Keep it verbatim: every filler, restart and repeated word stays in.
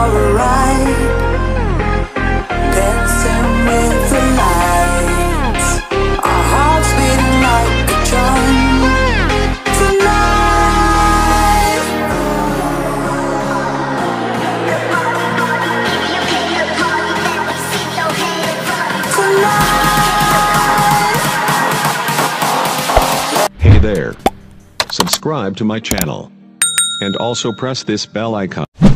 a ride, dancing with the lights, our hearts beating like a drum. Tonight, tonight. Hey there. Subscribe to my channel. And also press this bell icon.